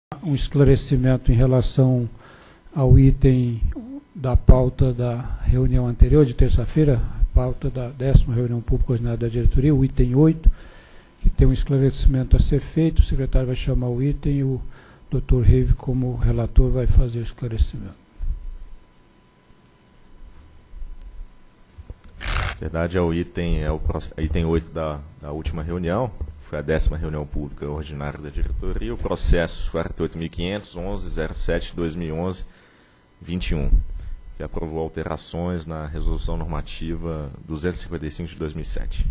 um esclarecimento em relação ao item da pauta da reunião anterior, de terça-feira, pauta da 10ª reunião pública ordinária da diretoria, o item 8, que tem um esclarecimento a ser feito. O secretário vai chamar o item e o Dr. Reive, como relator, vai fazer o esclarecimento. Na verdade, é o item 8 da última reunião, foi a 10ª reunião pública ordinária da diretoria, o processo 48.500.11.07.2011-21, que aprovou alterações na resolução normativa 255 de 2007.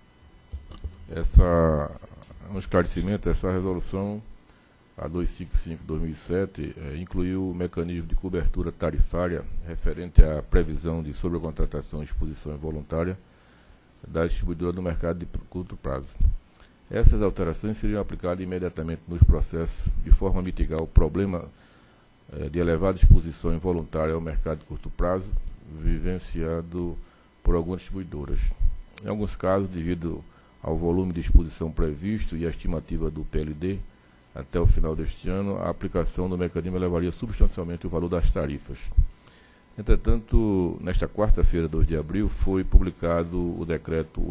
Um esclarecimento, essa resolução, a 255/2007, incluiu o mecanismo de cobertura tarifária referente à previsão de sobrecontratação e exposição involuntária da distribuidora do mercado de curto prazo. Essas alterações seriam aplicadas imediatamente nos processos, de forma a mitigar o problema de elevada exposição involuntária ao mercado de curto prazo, vivenciado por algumas distribuidoras. Em alguns casos, devido ao volume de exposição previsto e a estimativa do PLD, até o final deste ano, a aplicação do mecanismo elevaria substancialmente o valor das tarifas. Entretanto, nesta quarta-feira, 2 de abril, foi publicado o decreto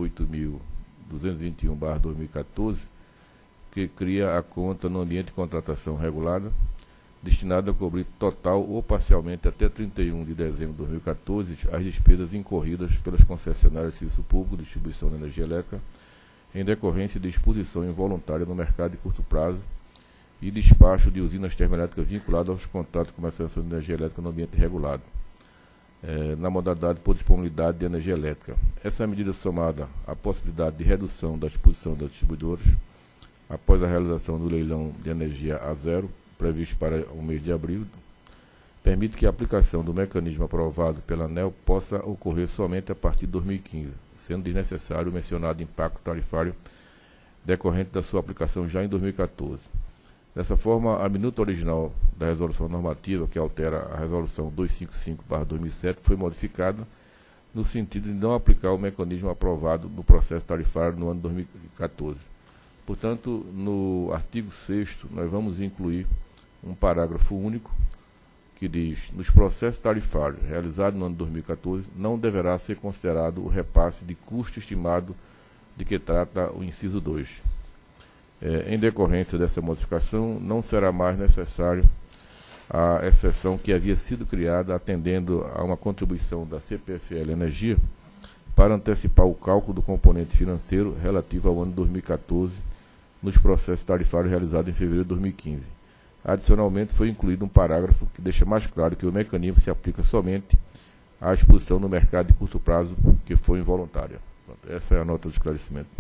8.221/2014, que cria a conta no ambiente de contratação regulada, destinada a cobrir total ou parcialmente até 31 de dezembro de 2014 as despesas incorridas pelas concessionárias de serviço público de distribuição de energia elétrica em decorrência de exposição involuntária no mercado de curto prazo e despacho de usinas termoelétricas vinculadas aos contratos de comercialização de energia elétrica no ambiente regulado, na modalidade por disponibilidade de energia elétrica. Essa medida, somada à possibilidade de redução da exposição das distribuidoras após a realização do leilão de energia a zero, previsto para o mês de abril, permite que a aplicação do mecanismo aprovado pela ANEEL possa ocorrer somente a partir de 2015, sendo desnecessário o mencionado impacto tarifário decorrente da sua aplicação já em 2014. Dessa forma, a minuta original da resolução normativa, que altera a resolução 255/2007, foi modificada no sentido de não aplicar o mecanismo aprovado no processo tarifário no ano de 2014. Portanto, no artigo 6º, nós vamos incluir um parágrafo único que diz: nos processos tarifários realizados no ano de 2014, não deverá ser considerado o repasse de custo estimado de que trata o inciso 2. Em decorrência dessa modificação, não será mais necessário a exceção que havia sido criada atendendo a uma contribuição da CPFL Energia para antecipar o cálculo do componente financeiro relativo ao ano de 2014 nos processos tarifários realizados em fevereiro de 2015. Adicionalmente, foi incluído um parágrafo que deixa mais claro que o mecanismo se aplica somente à exposição no mercado de curto prazo que foi involuntária. Essa é a nota de esclarecimento.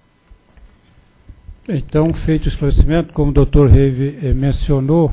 Então, feito o esclarecimento, como o Dr. Reive mencionou,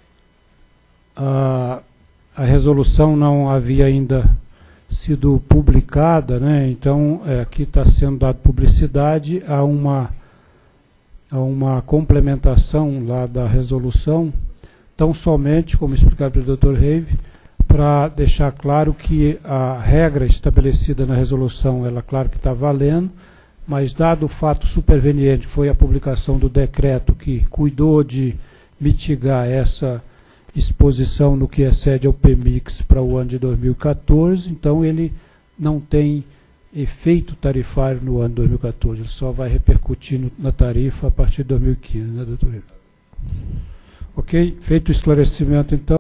a resolução não havia ainda sido publicada, né? Então, aqui está sendo dada publicidade a uma complementação lá da resolução, tão somente, como explicado pelo Dr. Reive, para deixar claro que a regra estabelecida na resolução, ela claro que está valendo, mas dado o fato superveniente, que foi a publicação do decreto que cuidou de mitigar essa exposição no que excede ao PMIX para o ano de 2014, então ele não tem efeito tarifário no ano de 2014, ele só vai repercutir na tarifa a partir de 2015, né, doutor? Ok? Feito o esclarecimento, então.